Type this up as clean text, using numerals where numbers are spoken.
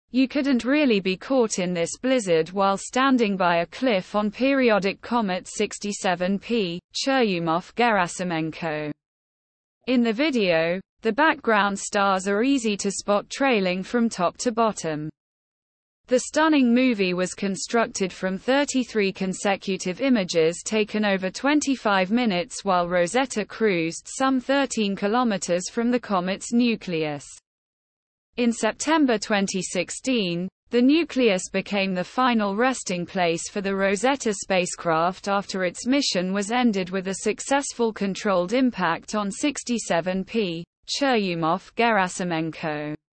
You couldn't really be caught in this blizzard while standing by a cliff on periodic comet 67P, Churyumov-Gerasimenko. In the video, the background stars are easy to spot trailing from top to bottom. The stunning movie was constructed from 33 consecutive images taken over 25 minutes while Rosetta cruised some 13 kilometers from the comet's nucleus. In September 2016, the nucleus became the final resting place for the Rosetta spacecraft after its mission was ended with a successful controlled impact on 67P, Churyumov-Gerasimenko.